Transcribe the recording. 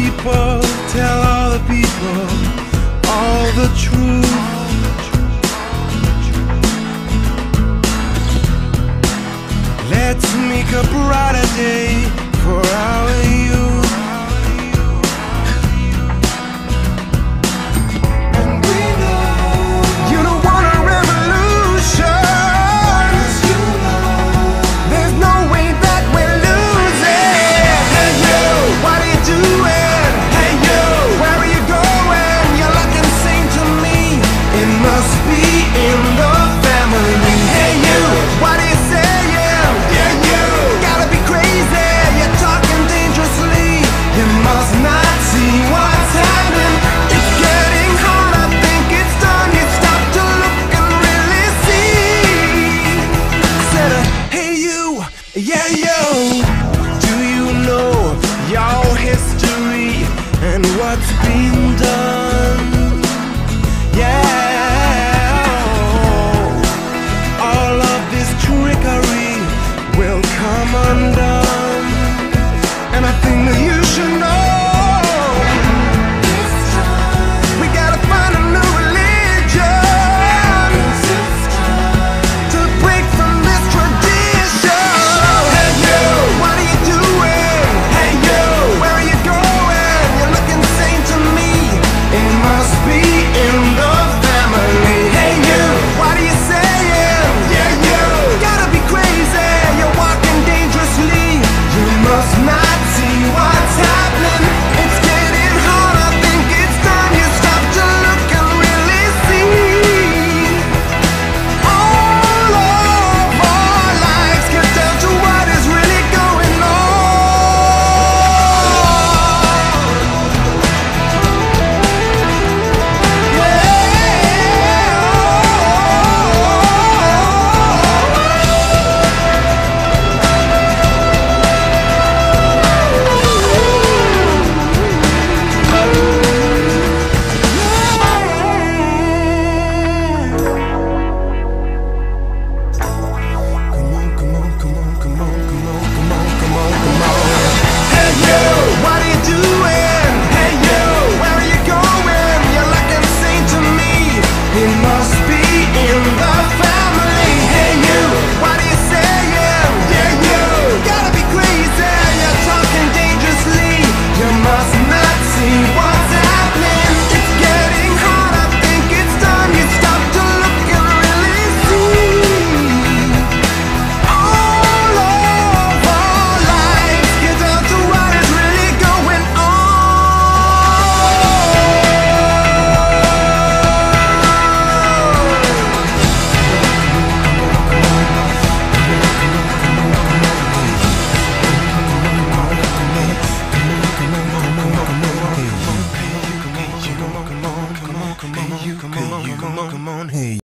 people, tell all the people all the truth. Let's make a brighter day for our youth. And we know you don't want a revolution, 'cause you know there's no way that we're losing. Hey you, what are you doing? Hey you, where are you going? You're looking same to me. It must be in the family. Hey you, what are you saying? Yeah, yo, do you know your history and what's been